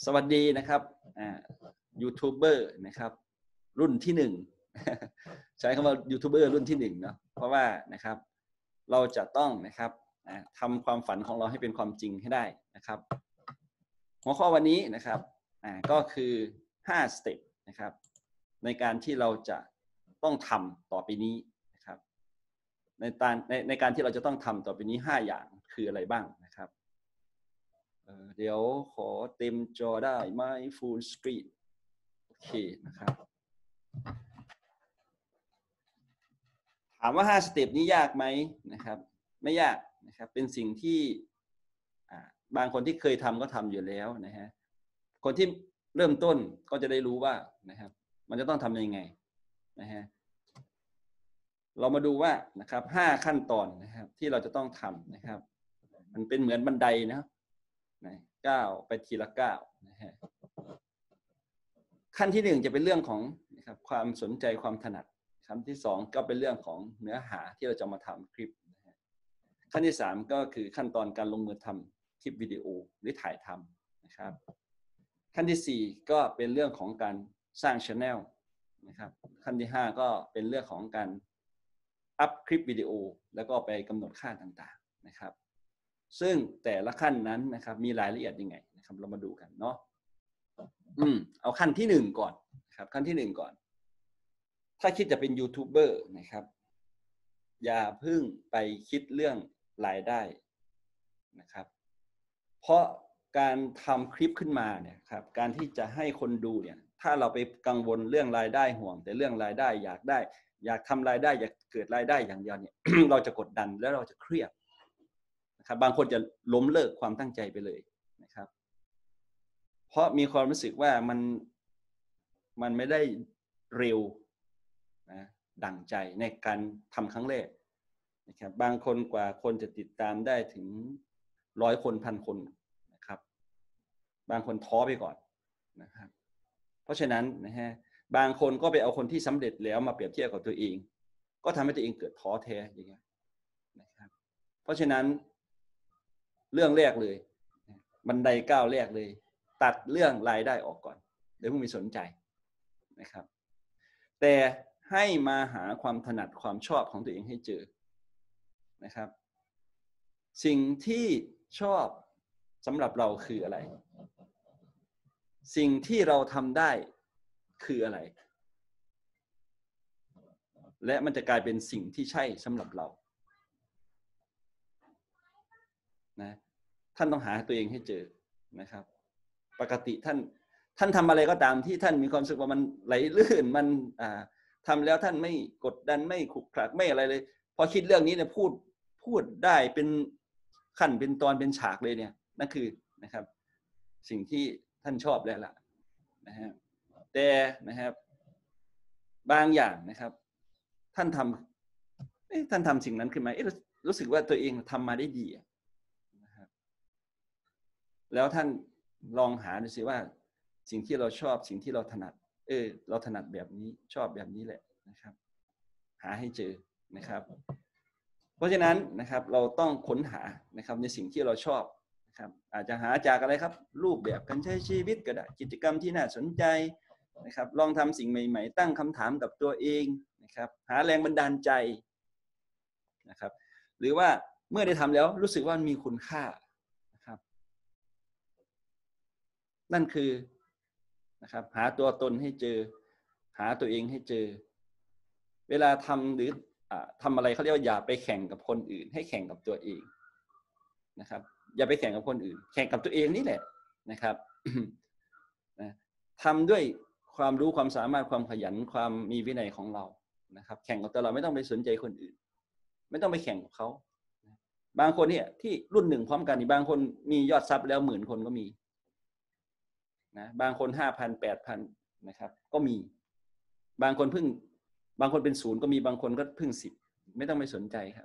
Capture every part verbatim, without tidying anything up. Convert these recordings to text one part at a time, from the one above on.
สวัสดีนะครับยูทูบเบอร์นะครับรุ่นที่หนึ่งใช้คำว่ายูทูบเบอร์รุ่นที่หนึ่งเนาะเพราะว่านะครับเราจะต้องนะครับทำความฝันของเราให้เป็นความจริงให้ได้นะครับหัวข้อวันนี้นะครับก็คือห้าสเต็ปนะครับในการที่เราจะต้องทำต่อไปนี้นะครับในการในในการที่เราจะต้องทำต่อไปนี้ห้าอย่างคืออะไรบ้างนะครับเดี๋ยวขอเต็มจอได้ไหม full screen โอเคนะครับถามว่าห้าสเต็ปนี้ยากไหมนะครับไม่ยากนะครับเป็นสิ่งที่บางคนที่เคยทำก็ทำอยู่แล้วนะฮะคนที่เริ่มต้นก็จะได้รู้ว่านะครับมันจะต้องทำยังไงนะฮะเรามาดูว่านะครับห้าขั้นตอนนะครับที่เราจะต้องทำนะครับมันเป็นเหมือนบันไดนะก้าวไปทีละก้าวนะฮะขั้นที่หนึ่งจะเป็นเรื่องของนะครับความสนใจความถนัดขั้นที่สองก็เป็นเรื่องของเนื้อหาที่เราจะมาทำคลิปนะฮะขั้นที่สามก็คือขั้นตอนการลงมือทำคลิปวิดีโอหรือถ่ายทำนะครับขั้นที่สี่ก็เป็นเรื่องของการสร้าง channel นะครับขั้นที่ห้าก็เป็นเรื่องของการอัพคลิปวิดีโอแล้วก็ไปกำหนดค่าต่างๆนะครับซึ่งแต่ละขั้นนั้นนะครับมีรายละเอียดยังไงนะครับเรามาดูกันเนาะอืมเอาขั้นที่หนึ่งก่อนนะครับขั้นที่หนึ่งก่อนถ้าคิดจะเป็นยูทูบเบอร์นะครับอย่าเพิ่งไปคิดเรื่องรายได้นะครับเพราะการทำคลิปขึ้นมาเนี่ยครับการที่จะให้คนดูเนี่ยถ้าเราไปกังวลเรื่องรายได้ห่วงแต่เรื่องรายได้อยากได้อยากทำรายได้อยากเกิดรายได้อย่างเดียวเนี่ย เราจะกดดันแล้วเราจะเครียดนะครับบางคนจะล้มเลิกความตั้งใจไปเลยนะครับเพราะมีความรู้สึกว่ามันมันไม่ได้เร็วนะดั่งใจในการทำครั้งแรกนะครับบางคนกว่าคนจะติดตามได้ถึงร้อยคนพันคนนะครับบางคนท้อไปก่อนนะครับเพราะฉะนั้นนะฮะบางคนก็ไปเอาคนที่สำเร็จแล้วมาเปรียบเทียบกับตัวเองก็ทำให้ตัวเองเกิดท้อแท้อย่างเงี้ยนะครับเพราะฉะนั้นเรื่องแรกเลยบันไดก้าวแรกเลยตัดเรื่องรายได้ออกก่อนเดี๋ยวเพิ่งไปสนใจนะครับแต่ให้มาหาความถนัดความชอบของตัวเองให้เจอนะครับสิ่งที่ชอบสำหรับเราคืออะไรสิ่งที่เราทำได้คืออะไรและมันจะกลายเป็นสิ่งที่ใช่สำหรับเรานะท่านต้องหาตัวเองให้เจอนะครับปกติท่านท่านทำอะไรก็ตามที่ท่านมีความรู้สึกว่ามันไหลลื่นมันอ่าทำแล้วท่านไม่กดดันไม่ขรุขระไม่อะไรเลยพอคิดเรื่องนี้เนี่ยพูดพูดได้เป็นขั้นเป็นตอนเป็นฉากเลยเนี่ยนั่นคือนะครับสิ่งที่ท่านชอบแล้วล่ะนะฮะแต่นะครับบางอย่างนะครับท่านทำเอ๊ะท่านทำสิ่งนั้นขึ้นมาเอ๊ะรู้สึกว่าตัวเองทำมาได้ดีนะครับแล้วท่านลองหาดูสิว่าสิ่งที่เราชอบสิ่งที่เราถนัดเออเราถนัดแบบนี้ชอบแบบนี้แหละนะครับหาให้เจอนะครับเพราะฉะนั้นนะครับเราต้องค้นหานะครับในสิ่งที่เราชอบนะครับอาจจะหาจากอะไรครับรูปแบบการใช้ชีวิตก็ได้กิจกรรมที่น่าสนใจนะครับลองทำสิ่งใหม่ๆตั้งคำถามกับตัวเองนะครับหาแรงบันดาลใจนะครับหรือว่าเมื่อได้ทำแล้วรู้สึกว่ามีคุณค่านะครับนั่นคือนะครับหาตัวตนให้เจอหาตัวเองให้เจอเวลาทำหรือทำอะไรเขาเรียกว่าอย่าไปแข่งกับคนอื่นให้แข่งกับตัวเองนะครับอย่าไปแข่งกับคนอื่นแข่งกับตัวเองนี่แหละนะครับนะทำด้วยความรู้ความสามารถความขยันความมีวินัยของเรานะครับแข่งกับตัวเราไม่ต้องไปสนใจคนอื่นไม่ต้องไปแข่งกับเขาบางคนเนี่ยที่รุ่นหนึ่งพร้อมกันนี่บางคนมียอดซับแล้วหมื่นคนก็มีนะบางคนห้าพันแปดพันนะครับก็มีบางคนเพิ่งบางคนเป็นศูนย์ก็มีบางคนก็เพิ่งสิบไม่ต้องไปสนใจครับ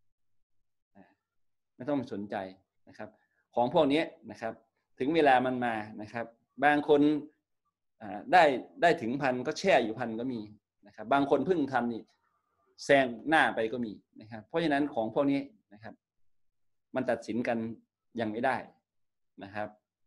ไม่ต้องไปสนใจนะครับของพวกนี้นะครับถึงเวลามันมานะครับบางคนได้ได้ถึงพันก็แช่อยู่พันก็มีนะครับบางคนเพิ่งทำนี่แซงหน้าไปก็มีนะครับเพราะฉะนั้นของพวกนี้นะครับมันตัดสินกันยังไม่ได้นะครับ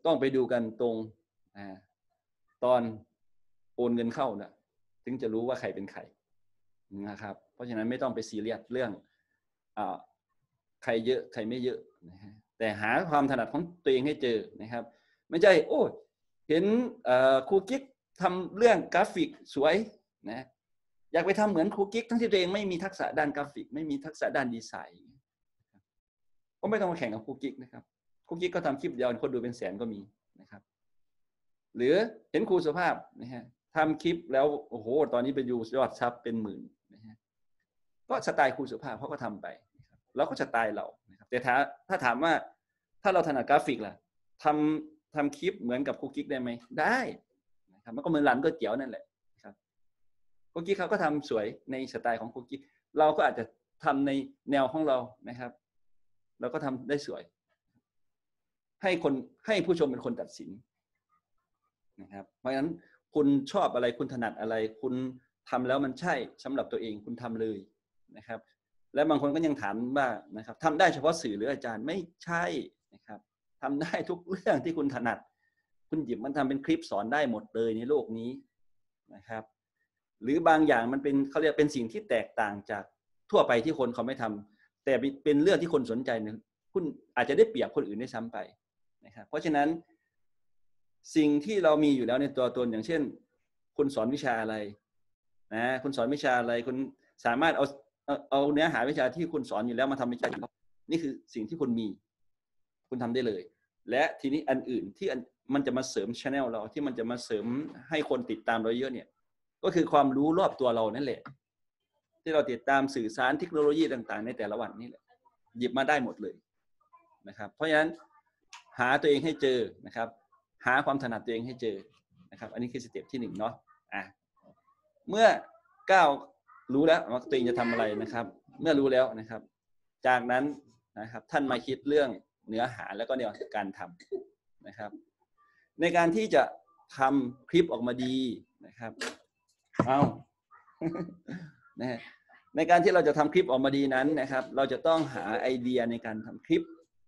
ต้องไปดูกันตรงตอนโอนเงินเข้านะถึงจะรู้ว่าใครเป็นใครนะครับเพราะฉะนั้นไม่ต้องไปซีเรียสเรื่องอ่าใครเยอะใครไม่เยอะนะฮะแต่หาความถนัดของตัวเองให้เจอนะครับไม่ใช่โอ้เห็นครูกิ๊กทำเรื่องกราฟิกสวยนะอยากไปทำเหมือนครูกิ๊กทั้งที่ตัวเองไม่มีทักษะด้านกราฟิกไม่มีทักษะด้านดีไซน์ก็ไม่ต้องมาแข่งกับครูกิ๊กนะครับครูกิ๊กก็ทำคลิปเดียวคนดูเป็นแสนก็มีนะครับหรือเห็นครูสุภาพนะฮะทำคลิปแล้วโอ้โหตอนนี้ไปดูยอดซับเป็นหมื่นนะฮะก็สไตล์ครูสุภาพเขาก็ทำไปแล้วก็สไตล์เรานะครับแต่ถ้าถ้าถามว่าถ้าเราถนัดกราฟิกล่ะทำทำคลิปเหมือนกับครูกิ๊กได้ไหมได้นะครับมันก็เหมือนร้านก๋วยเตี๋ยวนั่นแหละครับครูกิ๊กเขาก็ทำสวยในสไตล์ของครูกิ๊กเราก็อาจจะทำในแนวของเรานะครับเราก็ทำได้สวยให้คนให้ผู้ชมเป็นคนตัดสินนะครับเพราะฉะนั้นคุณชอบอะไรคุณถนัดอะไรคุณทำแล้วมันใช่สำหรับตัวเองคุณทำเลยนะครับและบางคนก็ยังถามว่านะครับทำได้เฉพาะสื่อหรืออาจารย์ไม่ใช่นะครับทำได้ทุกเรื่องที่คุณถนัดคุณหยิบมันทำเป็นคลิปสอนได้หมดเลยในโลกนี้นะครับหรือบางอย่างมันเป็นเขาเรียกเป็นสิ่งที่แตกต่างจากทั่วไปที่คนเขาไม่ทำแต่เป็นเรื่องที่คนสนใจเนี่ยคุณอาจจะได้เปรียบคนอื่นได้ซ้ำไปนะครับเพราะฉะนั้นสิ่งที่เรามีอยู่แล้วในตัวตนอย่างเช่นคุณสอนวิชาอะไรนะคุณสอนวิชาอะไรคุณสามารถเอาเอาเนื้อหาวิชาที่คุณสอนอยู่แล้วมาทำวิชานี่คือสิ่งที่คุณมีคุณทำได้เลยและทีนี้อันอื่นที่มันจะมาเสริม channel เราที่มันจะมาเสริมให้คนติดตามเราเยอะเนี่ยก็คือความรู้รอบตัวเรานั่นแหละที่เราติดตามสื่อสารเทคโนโลยีต่างๆในแต่ละวันนี่แหละหยิบมาได้หมดเลยนะครับเพราะฉะนั้นหาตัวเองให้เจอนะครับหาความถนัดตัวเองให้เจอนะครับอันนี้คือสเต็ปที่หนึ่งเนาะอ่ะเมื่อก้าวรู้แล้วว่าตัวเองจะทำอะไรนะครับเมื่อรู้แล้วนะครับจากนั้นนะครับท่านมาคิดเรื่องเนื้อหาแล้วก็แนวการทำนะครับในการที่จะทำคลิปออกมาดีนะครับเอานะฮะในการที่เราจะทำคลิปออกมาดีนั้นนะครับเราจะต้องหาไอเดียในการทำคลิป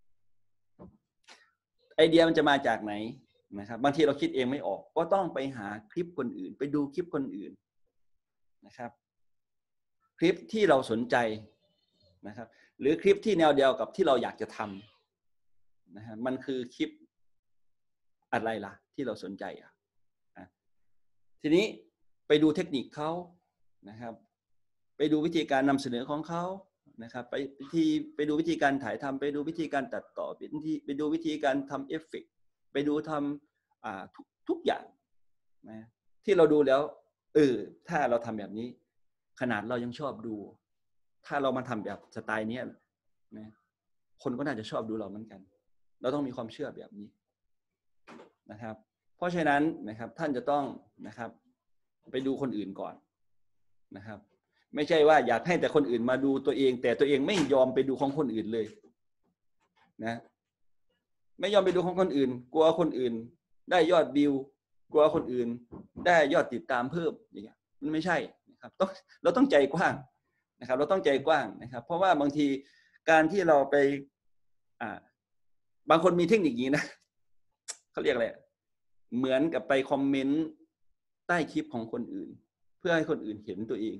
ไอเดียมันจะมาจากไหนนะครับบางทีเราคิดเองไม่ออกก็ต้องไปหาคลิปคนอื่นไปดูคลิปคนอื่นนะครับคลิปที่เราสนใจนะครับหรือคลิปที่แนวเดียวกับที่เราอยากจะทำนะฮะมันคือคลิปอะไรล่ะที่เราสนใจอ่ะทีนี้ไปดูเทคนิคเขานะครับไปดูวิธีการนำเสนอของเขานะครับไปวิธีไปดูวิธีการถ่ายทำไปดูวิธีการตัดต่อไปไปดูวิธีการทำเอฟเฟกต์ไปดูทำอ่าทุกทุกอย่างนะที่เราดูแล้วเออถ้าเราทำแบบนี้ขนาดเรายังชอบดูถ้าเรามาทำแบบสไตล์นี้นะคนก็น่าจะชอบดูเราเหมือนกันเราต้องมีความเชื่อแบบนี้นะครับเพราะฉะนั้นนะครับท่านจะต้องนะครับไปดูคนอื่นก่อนนะครับไม่ใช่ว่าอยากให้แต่คนอื่นมาดูตัวเองแต่ตัวเองไม่ยอมไปดูของคนอื่นเลยนะไม่ยอมไปดูของคนอื่นกลัวคนอื่นได้ยอดวิวกลัวคนอื่นได้ยอดติดตามเพิ่มอย่างเงี้ยมันไม่ใช่นะครับต้องเราต้องใจกว้างนะครับเราต้องใจกว้างนะครับเพราะว่าบางทีการที่เราไปอ่าบางคนมีเทคนิคนี้นะเขาเรียกอะไรเหมือนกับไปคอมเมนต์ใต้คลิปของคนอื่นเพื่อให้คนอื่นเห็นตัวเอง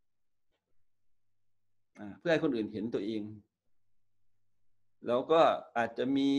เพื่อให้คนอื่นเห็นตัวเองแล้วก็อาจจะมี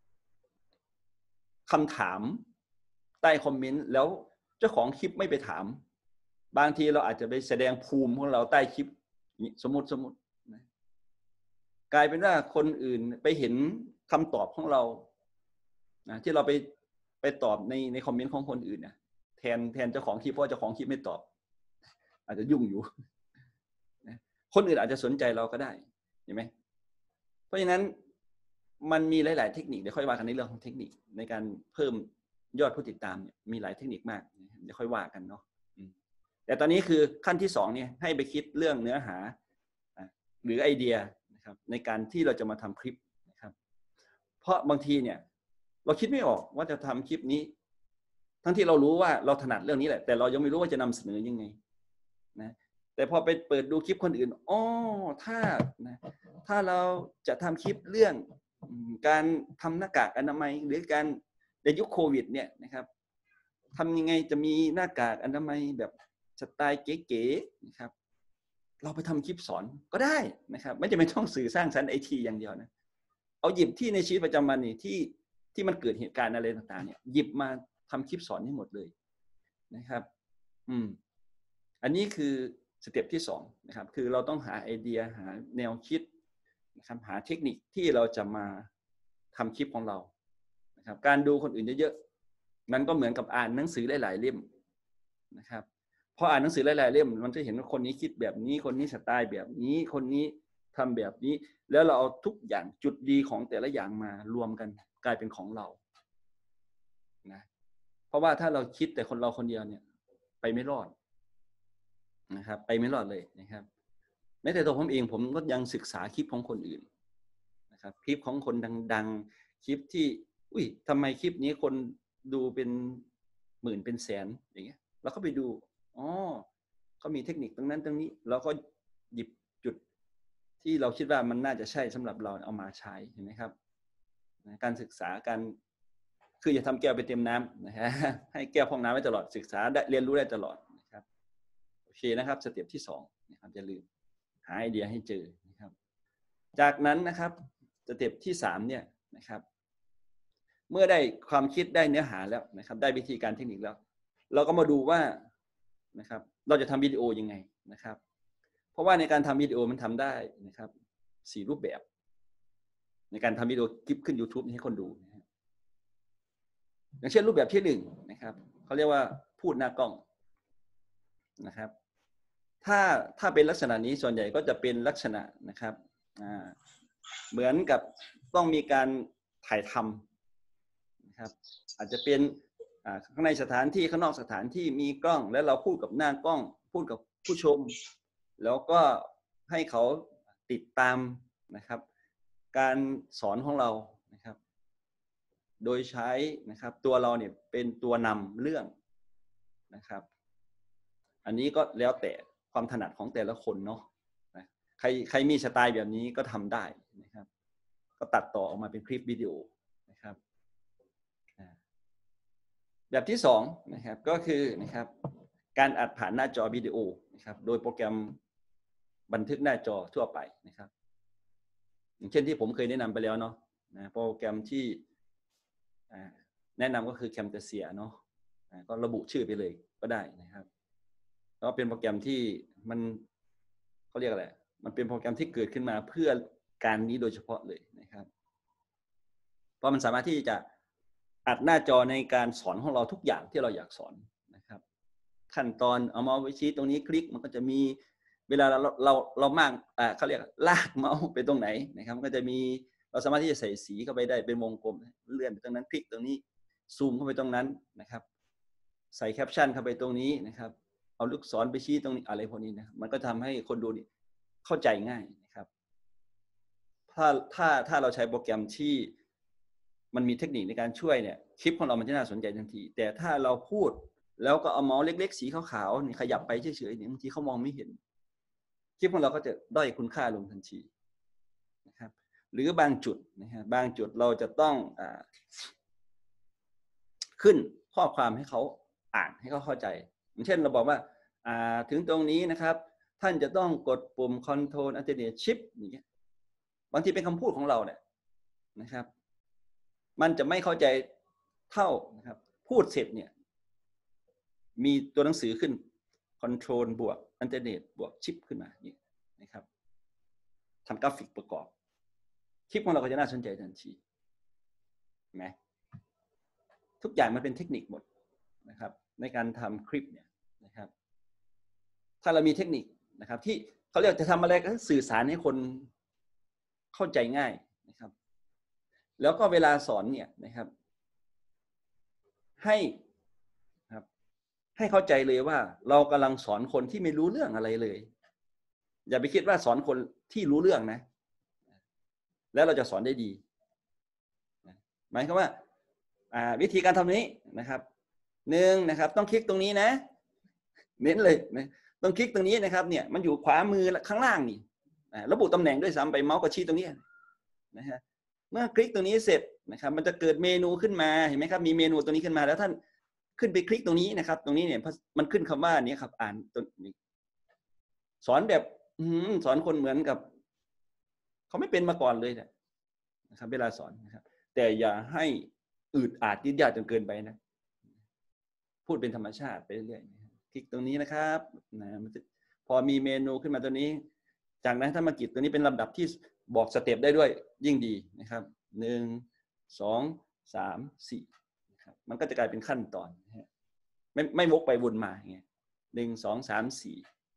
คำถามใต้คอมเมนต์แล้วเจ้าของคลิปไม่ไปถามบางทีเราอาจจะไปแสดงภูมิของเราใต้คลิปสมมติสมมตินะกลายเป็นว่าคนอื่นไปเห็นคำตอบของเรานะที่เราไปไปตอบในในคอมเมนต์ของคนอื่นนะแทนแทนเจ้าของคลิปเพราะเจ้าของคลิปไม่ตอบอาจจะยุ่งอยู่นะคนอื่นอาจจะสนใจเราก็ได้เห็นไหมเพราะฉะนั้นมันมีหลายๆเทคนิคเดี๋ยวค่อยว่ากันในเรื่องของเทคนิคในการเพิ่มยอดผู้ติดตามเนี่ยมีหลายเทคนิคมากเดี๋ยวค่อยว่ากันเนาะแต่ตอนนี้คือขั้นที่สองเนี่ยให้ไปคิดเรื่องเนื้อหาหรือไอเดียนะครับในการที่เราจะมาทำคลิปนะครับเพราะบางทีเนี่ยเราคิดไม่ออกว่าจะทำคลิปนี้ทั้งที่เรารู้ว่าเราถนัดเรื่องนี้แหละแต่เรายังไม่รู้ว่าจะนำเสนอยังไงนะแต่พอไปเปิดดูคลิปคนอื่นอ๋อถ้านะถ้าเราจะทำคลิปเรื่องการทำหน้ากากอนามัยหรือการในยุคโควิดเนี่ยนะครับทำยังไงจะมีหน้ากากอนามัยแบบสไตล์เก๋ๆนะครับเราไปทำคลิปสอนก็ได้นะครับไม่จำเป็นต้องสื่อสร้างสรรค์ไอทีอย่างเดียวนะเอาหยิบที่ในชีวิตประจำวันนี่ที่ที่มันเกิดเหตุการณ์อะไรต่างๆเนี่ยหยิบมาทำคลิปสอนให้หมดเลยนะครับอืมอันนี้คือสเต็ปที่สองนะครับคือเราต้องหาไอเดียหาแนวคิดนะครับหาเทคนิคที่เราจะมาทำคลิปของเรานะครับการดูคนอื่นเยอะๆมันก็เหมือนกับอ่านหนังสือหลายๆเล่มนะครับพออ่านหนังสือหลายๆเล่มมันจะเห็นว่าคนนี้คิดแบบนี้คนนี้สไตล์แบบนี้คนนี้ทำแบบนี้แล้วเราเอาทุกอย่างจุดดีของแต่ละอย่างมารวมกันกลายเป็นของเรานะเพราะว่าถ้าเราคิดแต่คนเราคนเดียวเนี่ยไปไม่รอดนะครับไปไม่รอดเลยนะครับแม้แต่ตัวผมเองผมก็ยังศึกษาคลิปของคนอื่นนะครับคลิปของคนดังๆคลิปที่อุ้ยทำไมคลิปนี้คนดูเป็นหมื่นเป็นแสนอย่างเงี้ยเราก็ไปดูอ๋อเขามีเทคนิคตรงนั้นตรงนี้เราก็หยิบจุดที่เราคิดว่ามันน่าจะใช่สำหรับเราเอามาใช้เห็นไหมครับการศึกษาการคืออย่าทำแก้วไปเต็มน้ำนะฮะให้แก้วพองน้ำไว้ตลอดศึกษาได้เรียนรู้ได้ตลอดนะครับโอเคนะครับสเต็ปที่สองนะครับอย่าลืมหาไอเดียให้เจอนะครับจากนั้นนะครับสเต็ปที่สามเนี่ยนะครับเมื่อได้ความคิดได้เนื้อหาแล้วนะครับได้วิธีการเทคนิคแล้วเราก็มาดูว่านะครับเราจะทำวิดีโอยังไงนะครับเพราะว่าในการทำวิดีโอมันทำได้นะครับสี่รูปแบบในการทำวิดีโอคลิปขึ้น YouTube ให้คนดูนะอย่างเช่นรูปแบบที่หนึ่งนะครับเขาเรียกว่าพูดหน้ากล้องนะครับถ้าถ้าเป็นลักษณะนี้ส่วนใหญ่ก็จะเป็นลักษณะนะครับอ่าเหมือนกับต้องมีการถ่ายทำนะครับอาจจะเป็นข้างในสถานที่ข้างนอกสถานที่มีกล้องแล้วเราพูดกับหน้ากล้องพูดกับผู้ชมแล้วก็ให้เขาติดตามนะครับการสอนของเรานะครับโดยใช้นะครับตัวเราเนี่ยเป็นตัวนำเรื่องนะครับอันนี้ก็แล้วแต่ความถนัดของแต่ละคนเนาะใครใครมีสไตล์แบบนี้ก็ทำได้นะครับก็ตัดต่อออกมาเป็นคลิปวิดีโอนะครับแบบที่สองนะครับก็คือนะครับการอัดผ่านหน้าจอวิดีโอนะครับโดยโปรแกรมบันทึกหน้าจอทั่วไปนะครับอย่างเช่นที่ผมเคยแนะนำไปแล้วเนาะนะโปรแกรมที่แนะนำก็คือ Camtasia เนาะก็ระบุชื่อไปเลยก็ได้นะครับก็เป็นโปรแกรมที่มันเขาเรียกอะไรมันเป็นโปรแกรมที่เกิดขึ้นมาเพื่อการนี้โดยเฉพาะเลยนะครับเพราะมันสามารถที่จะอัดหน้าจอในการสอนของเราทุกอย่างที่เราอยากสอนนะครับขั้นตอนเอาเมาส์ไว้ชี้ตรงนี้คลิกมันก็จะมีเวลาเราเราเรามากอ่าเขาเรียกลากเมาส์ไปตรงไหนนะครับก็จะมีเราสามารถที่จะใส่สีเข้าไปได้เป็นวงกลมเลื่อนไปตรงนั้นคลิกตรงนี้ซูมเข้าไปตรงนั้นนะครับใส่แคปชั่นเข้าไปตรงนี้นะครับเอาลูกศรไปชี้ตรงนี้อะไรพวกนี้นะมันก็ทำให้คนดูนี่เข้าใจง่ายนะครับถ้าถ้าถ้าเราใช้โปรแกรมที่มันมีเทคนิคในการช่วยเนี่ยคลิปของเรามันจะน่าสนใจทันทีแต่ถ้าเราพูดแล้วก็เอาเมาส์เล็กๆสีขาวๆนี่ขยับไปเฉยๆเนี่ยบางทีเขามองไม่เห็นคลิปของเราก็จะด้อยคุณค่าลงทันทีนะครับหรือบางจุดนะฮะบางจุดเราจะต้องอ่าขึ้นข้อความให้เขาอ่านให้เขาเข้าใจอย่างเช่นเราบอกว่าอ่าถึงตรงนี้นะครับท่านจะต้องกดปุ่ม Control Alternate Shift อย่างเงี้ยบางทีเป็นคำพูดของเราเนี่ยนะครับมันจะไม่เข้าใจเท่านะครับพูดเสร็จเนี่ยมีตัวหนังสือขึ้น Control บวก Alternate บวก Shift ขึ้นมานี่นะครับทำกราฟิกประกอบคลิปของเราก็จะน่าสนใจทันทีเห็นไหมทุกอย่างมันเป็นเทคนิคหมดนะครับในการทำคลิปเนี่ยนะครับถ้าเรามีเทคนิคนะครับที่เขาเรียกจะทำอะไรก็สื่อสารให้คนเข้าใจง่ายนะครับแล้วก็เวลาสอนเนี่ยนะครับให้ครับให้เข้าใจเลยว่าเรากำลังสอนคนที่ไม่รู้เรื่องอะไรเลยอย่าไปคิดว่าสอนคนที่รู้เรื่องนะแล้วเราจะสอนได้ดีหมายความว่าวิธีการทำนี้นะครับหนึ่งนะครับต้องคลิกตรงนี้นะเน้นเลยนะต้องคลิกตรงนี้นะครับเนี่ยมันอยู่ขวามือข้างล่างนี่ระบุตำแหน่งด้วยซ้ำไปเมาส์กระชี้ตรงนี้นะฮะเมื่อคลิกตรงนี้เสร็จนะครับมันจะเกิดเมนูขึ้นมาเห็นไหมครับมีเมนูตัวนี้ขึ้นมาแล้วท่านขึ้นไปคลิกตรงนี้นะครับตรงนี้เนี่ยมันขึ้นคำว่านี้ครับอ่านตัวนี้สอนแบบสอนคนเหมือนกับเขาไม่เป็นมาก่อนเลยนะครับเวลาสอนนะครับแต่อย่าให้อืดอาดยืดยาดจนเกินไปนะพูดเป็นธรรมชาติไปเรื่อยๆคลิกตรงนี้นะครับนะพอมีเมนูขึ้นมาตัวนี้จากนั้นถ้ามากิจตัวนี้เป็นลำดับที่บอกสเต็ปได้ด้วยยิ่งดีนะครับหนึ่งสองสามสี่นะครับมันก็จะกลายเป็นขั้นตอนไม่ไม่วกไปวนมาอย่างเงี้ยหนึ่งสองสามสี่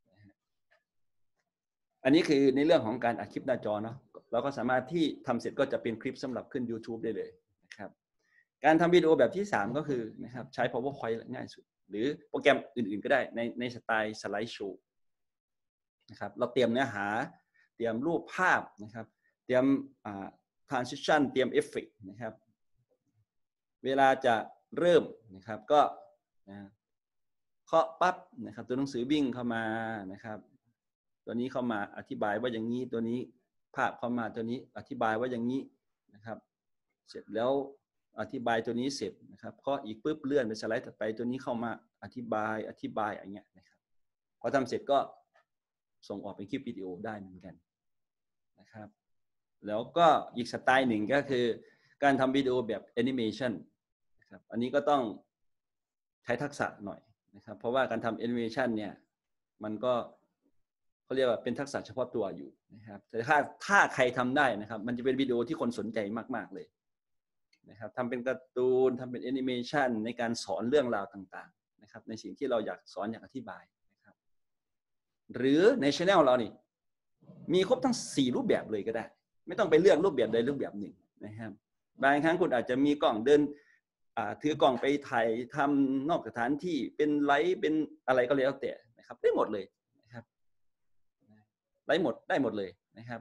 อันนี้คือในเรื่องของการอัดคลิปหน้าจอเนาะเราก็สามารถที่ทำเสร็จก็จะเป็นคลิปสำหรับขึ้น YouTube ได้เลยนะครับการทำวิดีโอแบบที่สามก็คือนะครับใช้ PowerPoint ง่ายสุดหรือโปรแกรมอื่นๆก็ได้ในในสไตล์สไลด์โชว์นะครับเราเตรียมเนื้อหาเตรียมรูปภาพนะครับเตรียมอ่า transition เตรียมเอฟเฟกต์นะครับเวลาจะเริ่มนะครับก็นะเคาะปั๊บนะครับตัวหนังสือวิ่งเข้ามานะครับตัวนี้เข้ามาอธิบายว่าอย่างนี้ตัวนี้ภาพเข้ามาตัวนี้อธิบายว่าอย่างนี้นะครับเสร็จแล้วอธิบายตัวนี้เสร็จนะครับเคาะอีกปุ๊บเลื่อนไปสไลด์ถัดไปตัวนี้เข้ามาอธิบายอธิบายอย่างเงี้ยนะครับพอทำเสร็จก็ส่งออกเป็นคลิปวิดีโอได้เหมือนกันนะครับแล้วก็อีกสไตล์หนึ่งก็คือการทำวิดีโอแบบแอนิเมชันนะครับอันนี้ก็ต้องใช้ทักษะหน่อยนะครับเพราะว่าการทำแอนิเมชันเนี่ยมันก็เขาเรียกว่าเป็นทักษะเฉพาะตัวอยู่นะครับแต่ถ้าถ้าใครทำได้นะครับมันจะเป็นวิดีโอที่คนสนใจมากๆเลยนะครับทำเป็นการ์ตูนทำเป็นแอนิเมชันในการสอนเรื่องราวต่างๆนะครับในสิ่งที่เราอยากสอนอยากอธิบายนะครับหรือใน channel เรานี่มีครบทั้งสี่รูปแบบเลยก็ได้ไม่ต้องไปเลือกรูปแบบใดรูปแบบหนึ่งนะครับบางครั้งคุณอาจจะมีกล้องเดินถือกล้องไปถ่ายทำนอกสถานที่เป็นไลฟ์เป็นอะไรก็แล้วแต่นะครับได้หมดเลยนะครับได้หมดได้หมดเลยนะครับ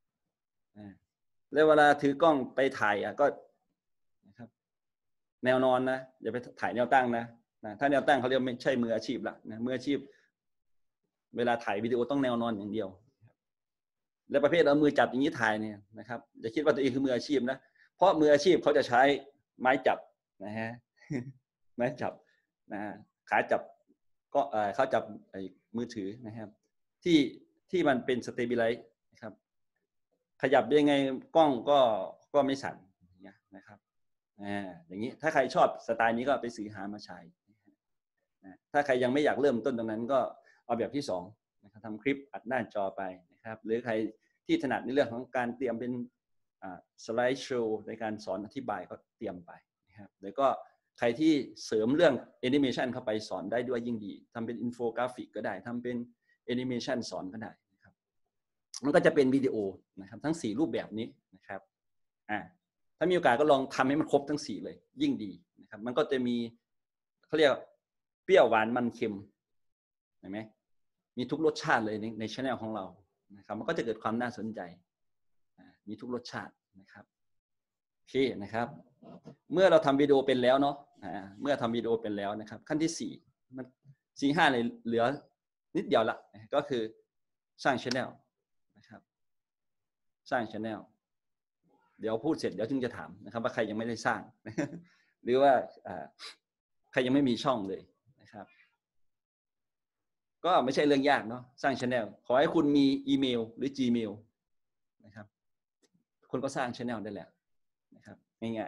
แล้วเวลาถือกล้องไปถ่ายก็นะครับแนวนอนนะอย่าไปถ่ายแนวตั้งนะนะถ้าแนวตั้งเขาเรียกไม่ใช่มืออาชีพละนะมืออาชีพเวลาถ่ายวิดีโอต้องแนวนอนอย่างเดียวและประเภทเอามือจับอย่างนี้ถ่ายเนี่ยนะครับอย่าคิดว่าตัวเองคือมืออาชีพนะเพราะมืออาชีพเขาจะใช้ไม้จับนะฮะไม้จับนะขาจับก็เขาจับมือถือนะครับที่ที่มันเป็นสเตเบลไลซ์นะครับขยับยังไงกล้องก็ก็ไม่สั่นนะครับอ่าอย่างนี้ถ้าใครชอบสไตล์นี้ก็ไปซื้อหามาใช้ถ้าใครยังไม่อยากเริ่มต้นตรงนั้นก็เอาแบบที่สองนะครับทำคลิปอัดหน้าจอไปนะครับหรือใครที่ถนัดในเรื่องของการเตรียมเป็นสไลด์โชว์ในการสอนอธิบายก็เตรียมไปนะครับแล้วก็ใครที่เสริมเรื่องแอนิเมชันเข้าไปสอนได้ด้วยยิ่งดีทำเป็นอินโฟกราฟิกก็ได้ทำเป็นแอนิเมชันสอนก็ได้นะครับมันก็จะเป็นวิดีโอนะครับทั้งสี่รูปแบบนี้นะครับอ่าถ้ามีโอกาสก็ลองทำให้มันครบทั้งสี่เลยยิ่งดีนะครับมันก็จะมีเขาเรียกเปรี้ยวหวานมันเค็มเห็นไหมมีทุกรสชาติเลยในในช่องของเรานะครับมันก็จะเกิดความน่าสนใจมีทุกรสชาตินะครับโอเคนะครับเมื่อเราทำวิดีโอเป็นแล้วเนาะเมื่อทำวิดีโอเป็นแล้วนะครับขั้นที่สี่มันสี่ห้าเลยเหลือนิดเดียวละก็คือสร้าง channel นะครับสร้าง channel เดี๋ยวพูดเสร็จเดี๋ยวถึงจะถามนะครับว่าใครยังไม่ได้สร้างหรือว่าใครยังไม่มีช่องเลยนะครับก็ไม่ใช่เรื่องยากเนาะสร้าง channel ขอให้คุณมีอีเมลหรือ Gmail นะครับคุณก็สร้าง channel ได้แล้วนะครับง่าย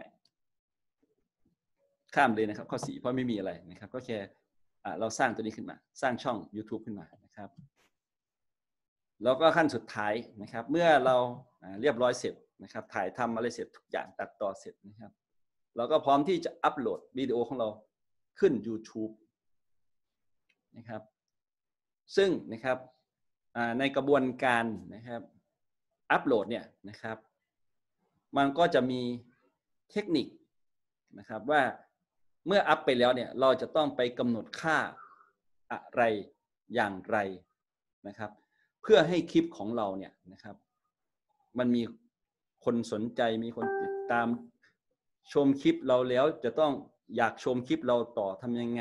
ๆข้ามเลยนะครับข้อสี่เพราะไม่มีอะไรนะครับก็แค่เราสร้างตัวนี้ขึ้นมาสร้างช่อง YouTube ขึ้นมานะครับแล้วก็ขั้นสุดท้ายนะครับเมื่อเราเรียบร้อยเสร็จนะครับถ่ายทำอะไรเสร็จทุกอย่างตัดต่อเสร็จนะครับเราก็พร้อมที่จะอัปโหลดวิดีโอของเราขึ้น YouTube นะครับซึ่งนะครับในกระบวนการนะครับอัปโหลดเนี่ยนะครับมันก็จะมีเทคนิคนะครับว่าเมื่ออัปไปแล้วเนี่ยเราจะต้องไปกำหนดค่าอะไรอย่างไรนะครับเพื่อให้คลิปของเราเนี่ยนะครับมันมีคนสนใจมีคนติดตามชมคลิปเราแล้วจะต้องอยากชมคลิปเราต่อทำยังไง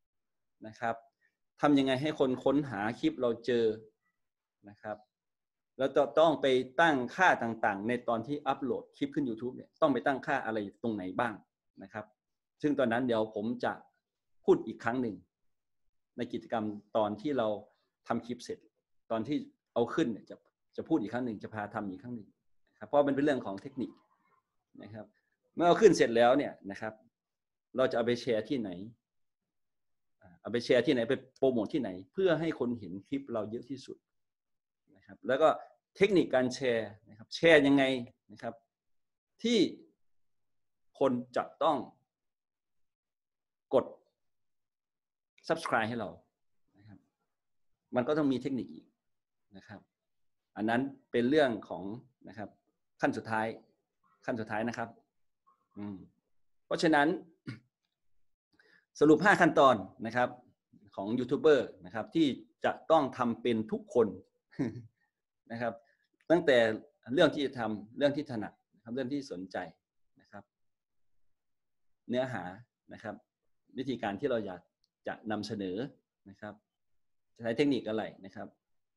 นะครับทำยังไงให้คนค้นหาคลิปเราเจอนะครับเราจะต้องไปตั้งค่าต่างๆในตอนที่อัปโหลดคลิปขึ้น YouTube เนี่ยต้องไปตั้งค่าอะไรตรงไหนบ้างนะครับซึ่งตอนนั้นเดี๋ยวผมจะพูดอีกครั้งหนึ่งในกิจกรรมตอนที่เราทำคลิปเสร็จตอนที่เอาขึ้นเนี่ยจะจะพูดอีกครั้งหนึ่งจะพาทำอีกครั้งหนึ่งนะครับเพราะมันเป็นเรื่องของเทคนิคนะครับเมื่อเอาขึ้นเสร็จแล้วเนี่ยนะครับเราจะเอาไปแชร์ที่ไหนเอาไปแชร์ที่ไหนไปโปรโมทที่ไหนเพื่อให้คนเห็นคลิปเราเยอะที่สุดนะครับแล้วก็เทคนิคการแชร์นะครับแชร์ยังไงนะครับที่คนจะต้องกด subscribe ให้เรานะครับมันก็ต้องมีเทคนิคอีกนะครับอันนั้นเป็นเรื่องของนะครับขั้นสุดท้ายขั้นสุดท้ายนะครับอืมเพราะฉะนั้นสรุปห้าขั้นตอนนะครับของยูทูบเบอร์นะครับที่จะต้องทำเป็นทุกคนนะครับตั้งแต่เรื่องที่จะทำเรื่องที่ถนัดนะครับเรื่องที่สนใจนะครับเนื้อหานะครับวิธีการที่เราอยากจะนำเสนอนะครับจะใช้เทคนิคอะไรนะครับ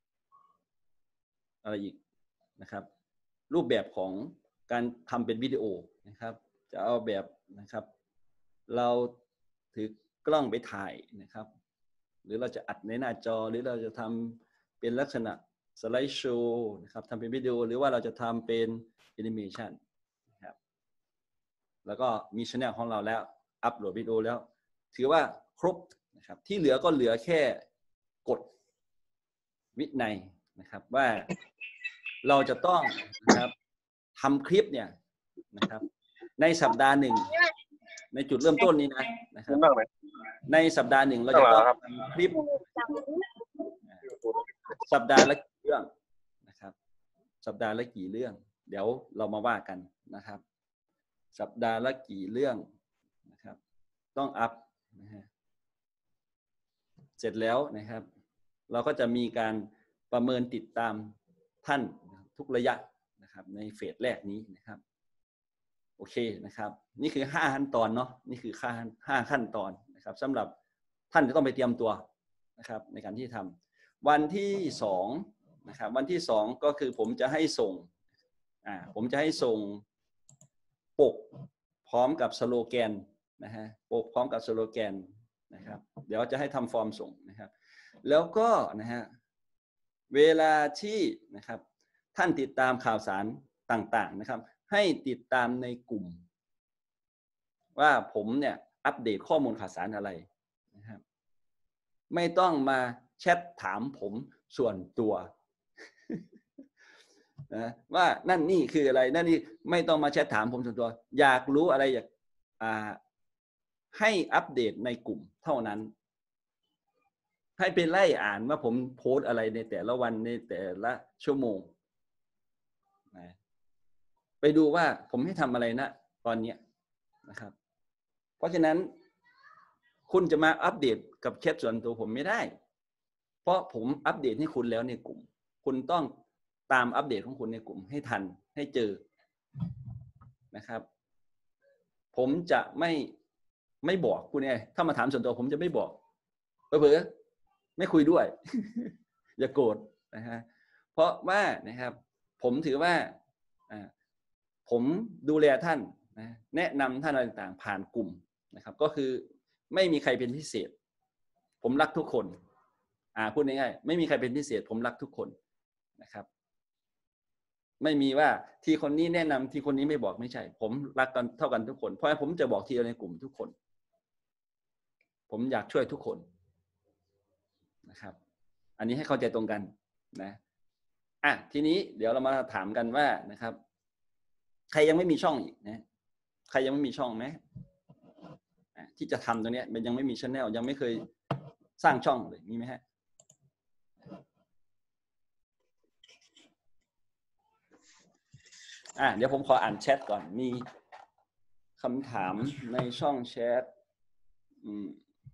อะไรอีกนะครับรูปแบบของการทำเป็นวิดีโอนะครับจะเอาแบบนะครับเราถือกล้องไปถ่ายนะครับหรือเราจะอัดในหน้าจอหรือเราจะทำเป็นลักษณะสไลด์โชว์นะครับทำเป็นวิดีโอหรือว่าเราจะทำเป็นแอนิเมชันนะครับแล้วก็มีช่องของเราแล้วอัปโหลดวิดีโอแล้วถือว่าครบนะครับที่เหลือก็เหลือแค่กฎวินัยนะครับว่าเราจะต้องนะครับทำคลิปเนี่ยนะครับในสัปดาห์หนึ่งในจุดเริ่มต้นนี้นะนะครับในสัปดาห์หนึ่งเราจะต้องทำคลิปสัปดาห์ละกี่เรื่องนะครับสัปดาห์ละกี่เรื่องเดี๋ยวเรามาว่ากันนะครับสัปดาห์ละกี่เรื่องนะครับต้องอัพนะฮะเสร็จแล้วนะครับเราก็จะมีการประเมินติดตามท่านทุกระยะนะครับในเฟสแรกนี้นะครับโอเคนะครับนี่คือห้าขั้นตอนเนาะนี่คือค่าห้าขั้นตอนนะครับสำหรับท่านจะต้องไปเตรียมตัวนะครับในการที่ทำวันที่สองนะครับวันที่สองก็คือผมจะให้ส่งอ่าผมจะให้ส่งปกพร้อมกับสโลแกนนะฮะปกพร้อมกับสโลแกนนะครับเดี๋ยวจะให้ทำฟอร์มส่งนะครับแล้วก็นะฮะเวลาที่นะครับท่านติดตามข่าวสารต่างๆนะครับให้ติดตามในกลุ่มว่าผมเนี่ยอัปเดตข้อมูลข่าวสารอะไรนะครับไม่ต้องมาแชทถามผมส่วนตัวนะว่านั่นนี่คืออะไรนั่นนี่ไม่ต้องมาแชทถามผมส่วนตัวอยากรู้อะไรอยากอ่าให้อัปเดตในกลุ่มเท่านั้นให้ไปไล่อ่านว่าผมโพสอะไรในแต่ละวันในแต่ละชั่วโมงนะไปดูว่าผมให้ทำอะไรนะตอนนี้นะครับเพราะฉะนั้นคุณจะมาอัปเดตกับแชทส่วนตัวผมไม่ได้เพราะผมอัปเดตให้คุณแล้วในกลุ่มคุณต้องตามอัปเดตของคุณในกลุ่มให้ทันให้เจอนะครับผมจะไม่ไม่บอกคุณไงถ้ามาถามส่วนตัวผมจะไม่บอกเผลอๆไม่คุยด้วย อย่าโกรธนะฮะเพราะว่านะครับผมถือว่าผมดูแลท่านนะแนะนำท่านอะไรต่างๆผ่านกลุ่มนะครับก็คือไม่มีใครเป็นพิเศษผมรักทุกคนอ่าพูดง่ายๆไม่มีใครเป็นพิเศษผมรักทุกคนนะครับไม่มีว่าทีคนนี้แนะนำทีคนนี้ไม่บอกไม่ใช่ผมรักกันเท่ากันทุกคนเพราะฉะนั้นผมจะบอกทีในกลุ่มทุกคนผมอยากช่วยทุกคนนะครับอันนี้ให้เข้าใจตรงกันนะอ่ะทีนี้เดี๋ยวเรามาถามกันว่านะครับใครยังไม่มีช่องอีกนะใครยังไม่มีช่องไหมที่จะทำตรงนี้มันยังไม่มี channel ยังไม่เคยสร้างช่องเลยมีไหมฮะอ่ะเดี๋ยวผมขออ่านแชทก่อนมีคำถามในช่องแชทอืม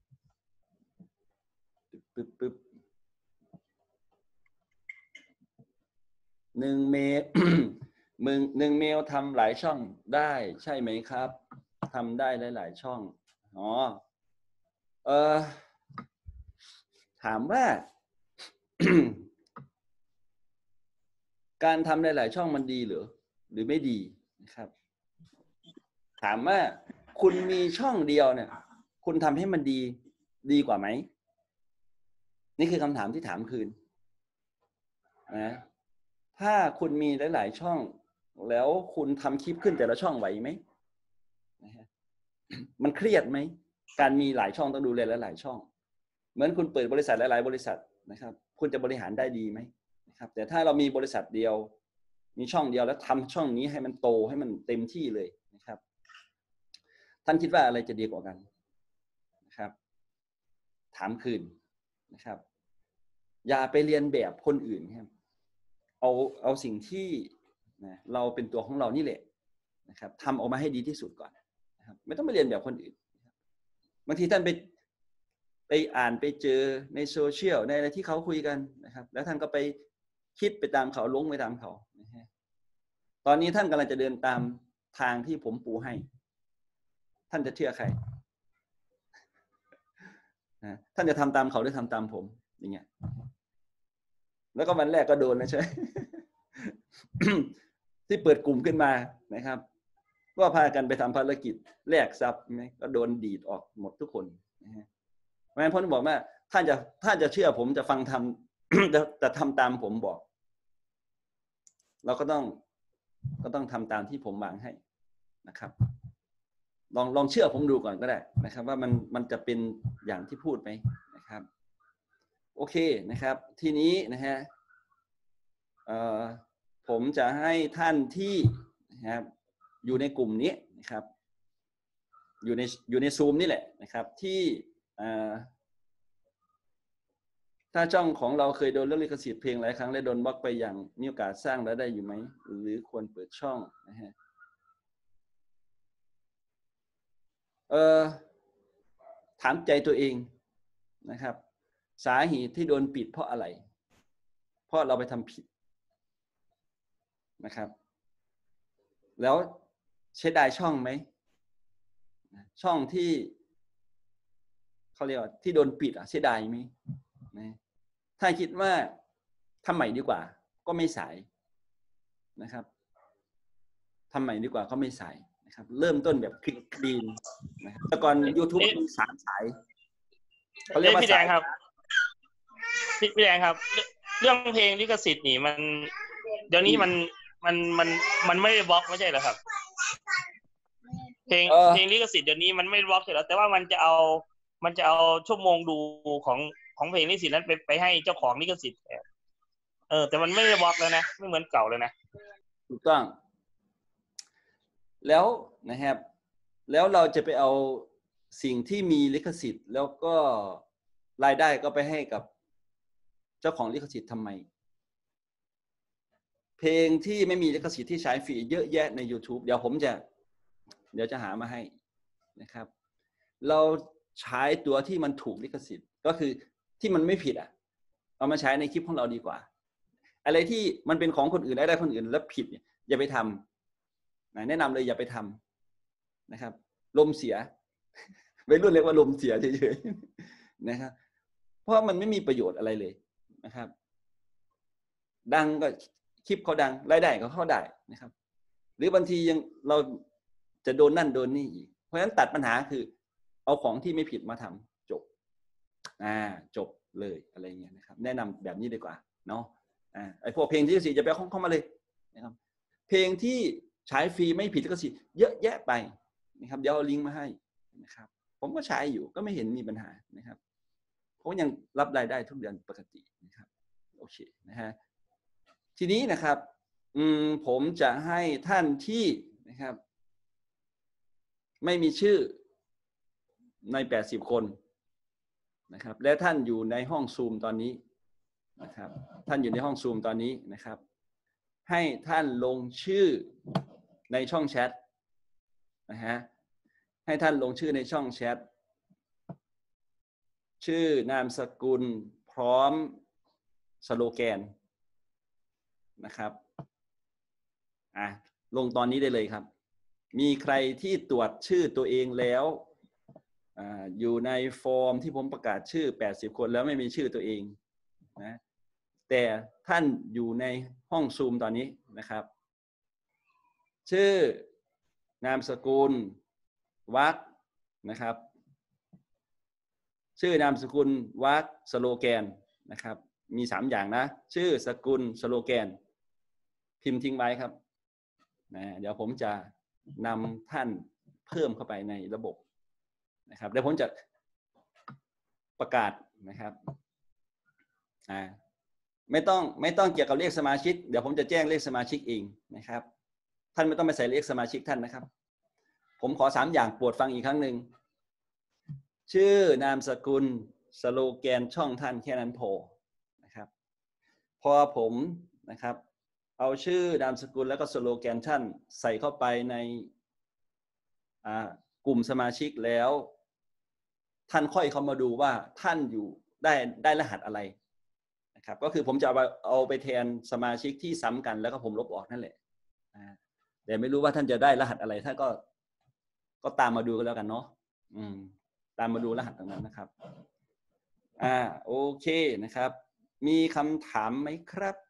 ปึ๊บปึ๊บหนึ่งเมลมึงหนึ่งเมลทำหลายช่องได้ใช่ไหมครับทำได้หลายๆช่องอ๋อเออถามว่าการทำหลายๆช่องมันดีหรือหรือไม่ดีนะครับถามว่าคุณมีช่องเดียวเนี่ยคุณทำให้มันดีดีกว่าไหมนี่คือคำถามที่ถามคืนนะถ้าคุณมีหลายๆช่องแล้วคุณทำคลิปขึ้นแต่ละช่องไหวไหมนะฮะมันเครียดไหมการมีหลายช่องต้องดูแลหลายๆช่องเหมือนคุณเปิดบริษัทหลายๆบริษัทนะครับคุณจะบริหารได้ดีไหมนะครับแต่ถ้าเรามีบริษัทเดียวมีช่องเดียวแล้วทำช่องนี้ให้มันโตให้มันเต็มที่เลยนะครับท่านคิดว่าอะไรจะดีกว่ากันนะครับถามคืนนะครับอย่าไปเรียนแบบคนอื่นครับเอาเอาสิ่งที่นะเราเป็นตัวของเรานี่แหละนะครับทำออกมาให้ดีที่สุดก่อนนะครับไม่ต้องไปเรียนแบบคนอื่นบางทีท่านไปไปอ่านไปเจอในโซเชียลในอะไรที่เขาคุยกันนะครับแล้วท่านก็ไปคิดไปตามเขาลงไปตามเขานะฮะตอนนี้ท่านกำลังจะเดินตามทางที่ผมปูให้ท่านจะเชื่อใครนะท่านจะทำตามเขาหรือทำตามผมอย่างเงี้ยแล้วก็วันแรกก็โดนนะใช่ ที่เปิดกลุ่มขึ้นมานะครับก็พากันไปทำภารกิจแลกทรัพย์ไหมก็โดนดีดออกหมดทุกคนนะฮะเพราะฉะนั้นผมบอกว่าท่านจะท่านจะเชื่อผมจะฟังทำ จะจะทำตามผมบอก เราก็ต้องก็ต้องทำตามที่ผมวางให้นะครับลองลองเชื่อผมดูก่อนก็ได้นะครับว่ามันมันจะเป็นอย่างที่พูดไหมนะครับโอเคนะครับทีนี้นะฮะผมจะให้ท่านที่นะครับอยู่ในกลุ่มนี้นะครับอยู่ในอยู่ในซูมนี่แหละนะครับที่ถ้าช่องของเราเคยโดนเรื่องลิขสิทธิ์เพลงหลายครั้งและโดนบล็อกไปอย่างมีโอกาสสร้างรายได้อยู่ไหมหรือควรเปิดช่องนะฮะเอ่อถามใจตัวเองนะครับสาเหตุที่โดนปิดเพราะอะไรเพราะเราไปทำผิดนะครับแล้วเสียดายช่องไหมช่องที่เขาเรียกว่าที่โดนปิดอ่ะเสียดายไหมนะถ้าคิดว่าทำใหม่ดีกว่าก็ไม่สายนะครับทำใหม่ดีกว่าก็ไม่สายนะครับเริ่มต้นแบบคลีนคลีนนะครับแต่ก่อน YouTube มีสามสายเขาเรียกว่าพี่แดงครับพี่พี่แดงครับเรื่องเพลงลิขสิทธิ์นี่มันเดี๋ยวนี้มันมันมันมันไม่ได้บล็อกไม่ใช่เหรอครับเพลงเพลงลิขสิทธิ์เดี๋ยวนี้มันไม่บล็อกใช่แล้วแต่ว่ามันจะเอามันจะเอาชั่วโมงดูของของเพลงลิขสิทธิ์นั้นไปไปให้เจ้าของลิขสิทธิ์เออแต่มันไม่ได้บล็อกแล้วนะไม่เหมือนเก่าเลยนะถูกต้องแล้วนะครับแล้วเราจะไปเอาสิ่งที่มีลิขสิทธิ์แล้วก็รายได้ก็ไปให้กับเจ้าของลิขสิทธิ์ทำไมเพลงที่ไม่มีลิขสิทธิ์ที่ใช้ฟรีเยอะแยะใน YouTube เดี๋ยวผมจะเดี๋ยวจะหามาให้นะครับเราใช้ตัวที่มันถูกลิขสิทธิ์ก็คือที่มันไม่ผิดอ่ะเอามาใช้ในคลิปของเราดีกว่าอะไรที่มันเป็นของคนอื่นได้ได้คนอื่นแล้วผิดเนี่ยอย่าไปทำแนะนำเลยอย่าไปทำนะครับลมเสียวัยรุ่นเรียกว่าลมเสียเฉยๆนะครับเพราะมันไม่มีประโยชน์อะไรเลยนะครับดังก็คลิปเขาดังรายได้ก็เข้าได้นะครับหรือบางทียังเราจะโดนนั่นโดนนี่อีกเพราะฉะนั้นตัดปัญหาคือเอาของที่ไม่ผิดมาทำจบอ่าจบเลยอะไรเงี้ยนะครับแนะนำแบบนี้ดีกว่าเนาะอ่าไอพวกเพลงที่ลิขสิทธิ์อย่าไปเข้ามาเลยนะครับเพลงที่ใช้ฟรีไม่ผิดลิขสิทธิ์เยอะแยะไปนะครับเดี๋ยวเอาลิงก์มาให้นะครับผมก็ใช้อยู่ก็ไม่เห็นมีปัญหานะครับผมยังรับรายได้ทุกเดือนปกตินะครับโอเคนะฮะทีนี้นะครับอืมผมจะให้ท่านที่นะครับไม่มีชื่อในแปดสิบคนนะครับและท่านอยู่ในห้องซูมตอนนี้นะครับท่านอยู่ในห้องซูมตอนนี้นะครับให้ท่านลงชื่อในช่องแชทนะฮะให้ท่านลงชื่อในช่องแชทชื่อนามสกุลพร้อมสโลแกนนะครับอ่ะลงตอนนี้ได้เลยครับมีใครที่ตรวจชื่อตัวเองแล้วอ่าอยู่ในฟอร์มที่ผมประกาศชื่อแปดสิบคนแล้วไม่มีชื่อตัวเองนะแต่ท่านอยู่ในห้องซูมตอนนี้นะครับชื่อนามสกุลวรรคนะครับชื่อนามสกุลวรรคสโลแกนนะครับมีสามอย่างนะชื่อสกุลสโลแกนพิมพ์ทิ้งไว้ครับนะเดี๋ยวผมจะนำท่านเพิ่มเข้าไปในระบบนะครับเดี๋ยวผมจะประกาศนะครับอ่าไม่ต้องไม่ต้องเกี่ยวกับเลขสมาชิกเดี๋ยวผมจะแจ้งเลขสมาชิกเองนะครับท่านไม่ต้องไปใส่เลขสมาชิกท่านนะครับผมขอสามอย่างโปรดฟังอีกครั้งหนึ่งชื่อนามสกุลสโลแกนช่องท่านแค่นั้นพอนะครับพอผมนะครับเอาชื่อนามสกุลแล้วก็สโลแกนท่านใส่เข้าไปในกลุ่มสมาชิกแล้วท่านค่อยเข้ามาดูว่าท่านอยู่ได้ได้รหัสอะไรนะครับก็คือผมจะเอาเอาไปแทนสมาชิกที่ซ้ำกันแล้วก็ผมลบออกนั่นแหละแต่ไม่รู้ว่าท่านจะได้รหัสอะไรท่านก็ก็ตามมาดูกันแล้วกันเนาะอืมตามมาดูรหัสตรงนั้นนะครับอ่าโอเคนะครับมีคำถามไหมครับ